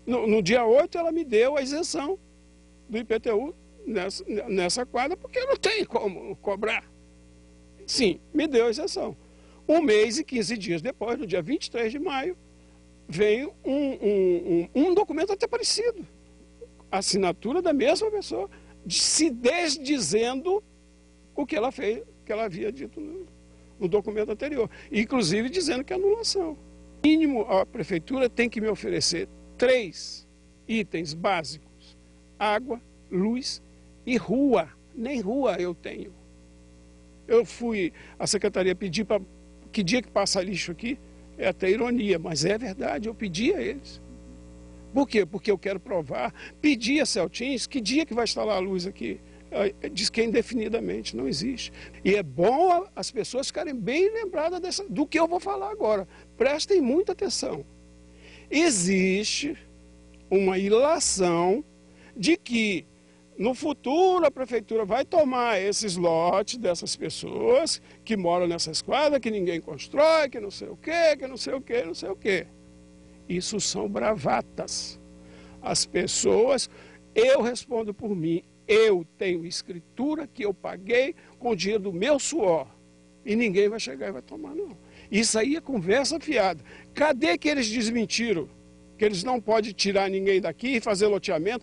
No dia 8 ela me deu a isenção do IPTU nessa quadra, porque não tem como cobrar. Sim, me deu a isenção. 1 mês e 15 dias depois, no dia 23 de maio, veio um documento até parecido. Assinatura da mesma pessoa, se desdizendo o que ela fez, que ela havia dito no documento anterior. Inclusive dizendo que é anulação. Mínimo, a prefeitura tem que me oferecer 3 itens básicos: água, luz e rua. Nem rua eu tenho. Eu fui à secretaria pedir para que dia que passa lixo aqui. É até ironia, mas é verdade, eu pedi a eles. Por quê? Porque eu quero provar. Pedi a Celtins que dia que vai instalar a luz aqui. Diz que é indefinidamente, não existe. E é bom as pessoas ficarem bem lembradas do que eu vou falar agora. Prestem muita atenção. Existe uma ilação de que no futuro a prefeitura vai tomar esses lotes dessas pessoas que moram nessas quadras, que ninguém constrói, que não sei o quê, que não sei o quê, não sei o quê. Isso são bravatas. As pessoas, eu respondo por mim, eu tenho escritura que eu paguei com o dinheiro do meu suor. E ninguém vai chegar e vai tomar, não. Isso aí é conversa fiada. Cadê que eles desmentiram? Que eles não podem tirar ninguém daqui e fazer loteamento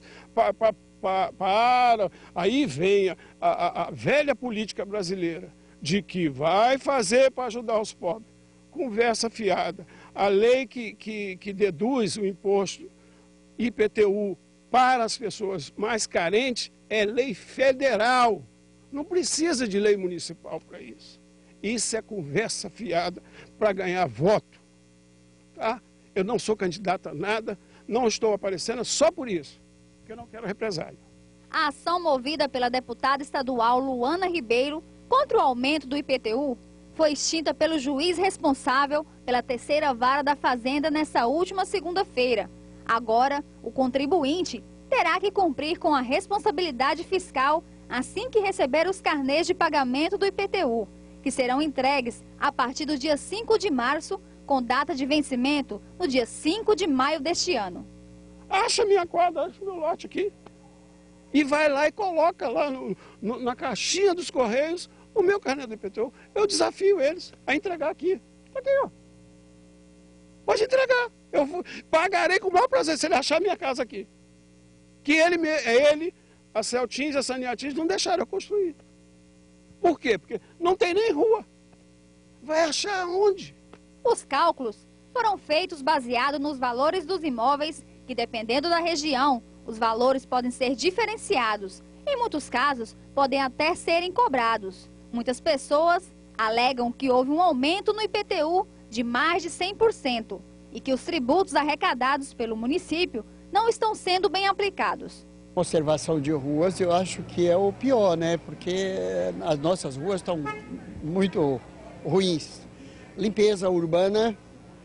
para... Aí vem a velha política brasileira de que vai fazer para ajudar os pobres. Conversa fiada. A lei que deduz o imposto IPTU para as pessoas mais carentes é lei federal. Não precisa de lei municipal para isso. Isso é conversa fiada para ganhar voto. Tá? Eu não sou candidato a nada, não estou aparecendo só por isso, porque eu não quero represália. A ação movida pela deputada estadual Luana Ribeiro contra o aumento do IPTU foi extinta pelo juiz responsável pela 3ª Vara da Fazenda nessa última segunda-feira. Agora, o contribuinte terá que cumprir com a responsabilidade fiscal assim que receber os carnês de pagamento do IPTU, que serão entregues a partir do dia 5 de março, com data de vencimento no dia 5 de maio deste ano. Acha minha quadra, acha meu lote aqui. E vai lá e coloca lá na caixinha dos Correios o meu carnê do IPTU. Eu desafio eles a entregar aqui. Está aqui, ó. Pode entregar. Eu pagarei com o maior prazer se ele achar minha casa aqui. Que ele, a Celtins, a Saneatins não deixaram eu construir. Por quê? Porque não tem nem rua. Vai achar onde? Os cálculos foram feitos baseados nos valores dos imóveis que, dependendo da região, os valores podem ser diferenciados. Em muitos casos, podem até serem cobrados. Muitas pessoas alegam que houve um aumento no IPTU de mais de 100% e que os tributos arrecadados pelo município não estão sendo bem aplicados. Conservação de ruas eu acho que é o pior, né? Porque as nossas ruas estão muito ruins. Limpeza urbana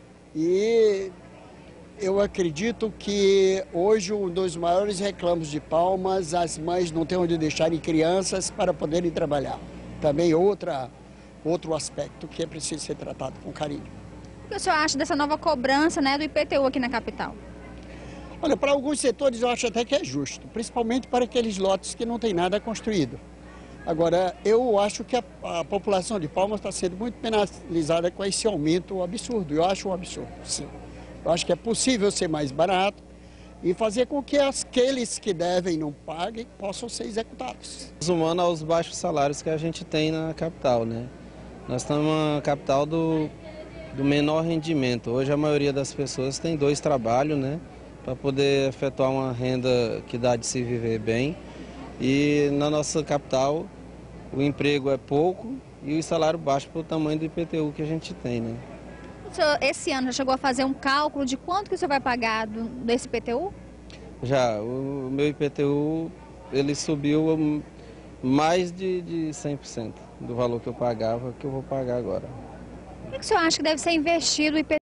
e eu acredito que hoje um dos maiores reclamos de Palmas, as mães não têm onde deixarem crianças para poderem trabalhar. Também outro aspecto que é preciso ser tratado com carinho. O que o senhor acha dessa nova cobrança, né, do IPTU aqui na capital? Olha, para alguns setores eu acho até que é justo, principalmente para aqueles lotes que não tem nada construído. Agora, eu acho que a população de Palmas está sendo muito penalizada com esse aumento absurdo. Eu acho um absurdo, sim. Eu acho que é possível ser mais barato e fazer com que aqueles que devem não paguem possam ser executados. Sumando aos baixos salários que a gente tem na capital, né? Nós estamos na capital do menor rendimento. Hoje a maioria das pessoas tem 2 trabalhos, né? Para poder efetuar uma renda que dá de se viver bem. E na nossa capital o emprego é pouco e o salário baixo pelo tamanho do IPTU que a gente tem, né? O senhor, esse ano, já chegou a fazer um cálculo de quanto que o senhor vai pagar desse IPTU? Já, o meu IPTU ele subiu mais de 100% do valor que eu pagava, que eu vou pagar agora. O que o senhor acha que deve ser investido o IPTU?